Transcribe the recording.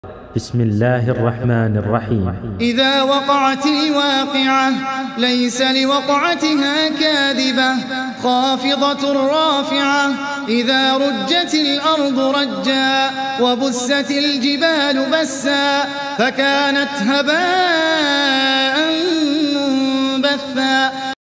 بسم الله الرحمن الرحيم. إذا وقعت الواقعة ليس لوقعتها كاذبة خافضة رافعة. إذا رجت الأرض رجا وبست الجبال بسا فكانت هباء